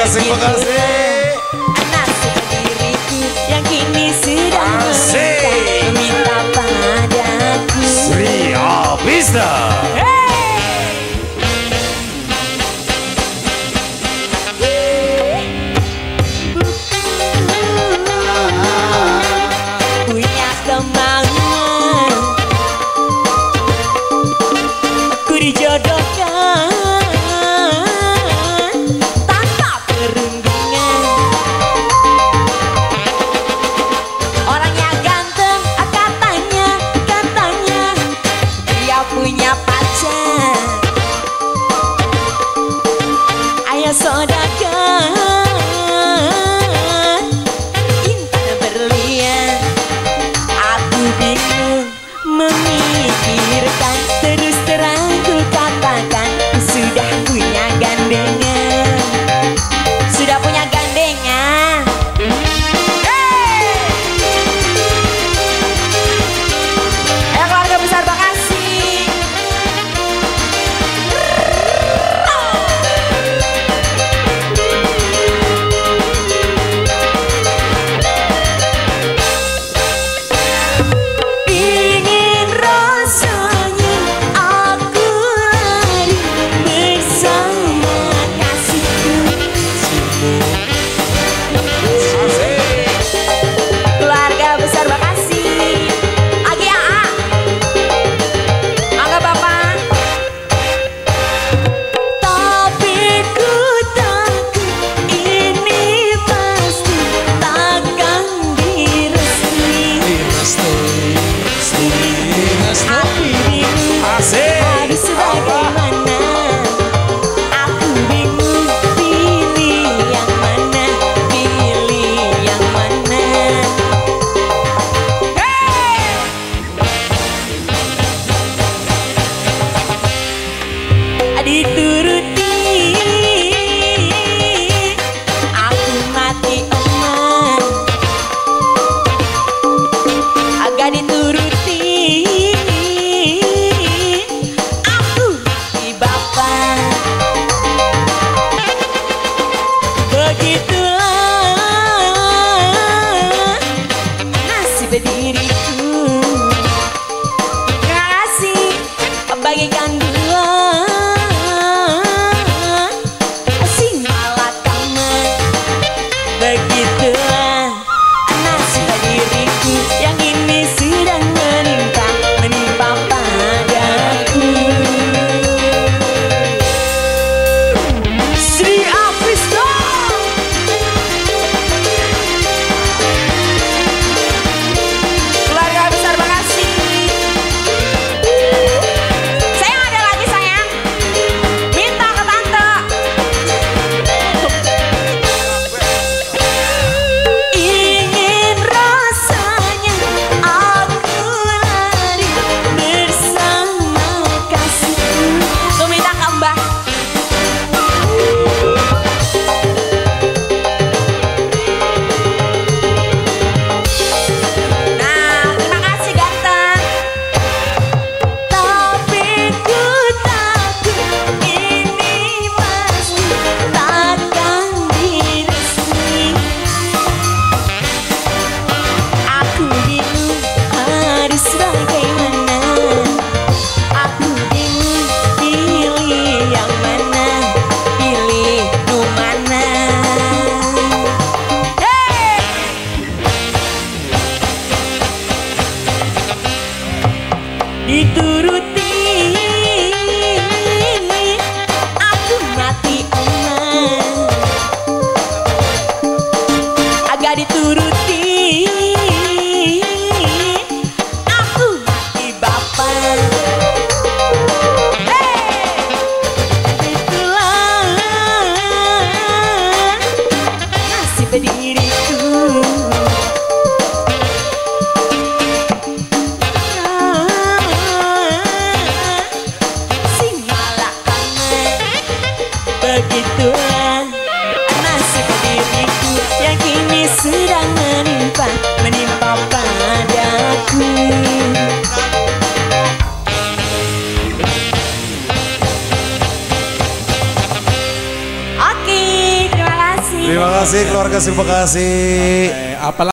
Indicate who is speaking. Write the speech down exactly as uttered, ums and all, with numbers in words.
Speaker 1: makasih, makasih.
Speaker 2: Nasib diriku yang kini sudah meminta padaku.
Speaker 1: Sri Abista.
Speaker 2: Punya kemauan ku dijodohkan tanpa perundingan. Orangnya ganteng, katanya, katanya dia punya pacar. Ayo sodakan intan berlian. Aku bingung memikirkan, terus terang ku katakan ku sudah punya gandengan. Sudah punya gandengan. Hey! Ayo keluarga besar Bekasi. Ingin rasanya aku lari bersama kasihku. Keluarga besar Bekasi. Agi A A. Angga Bapak. Tapi ku takut ini pasti takkan direstui. Aku bingung harus bagaimana. Aku bingung pilih yang mana, pilih yang mana. Hey! Dituruti aku mati eman. Agak dituruti aku mati bapak. Begitulah nasib diriku. Terima kasih bagikan dua si malakama. Begitulah nasib diriku yang ini sedang menimpa, menimpa padaku. Sri Abista.
Speaker 1: Terima kasih keluarga Simpekasi.
Speaker 3: Apalagi